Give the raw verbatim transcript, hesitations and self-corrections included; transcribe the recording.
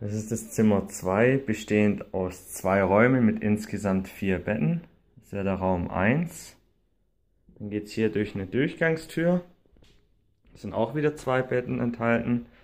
Das ist das Zimmer zwei, bestehend aus zwei Räumen mit insgesamt vier Betten. Das wäre der Raum eins. Dann geht es hier durch eine Durchgangstür. Es sind auch wieder zwei Betten enthalten.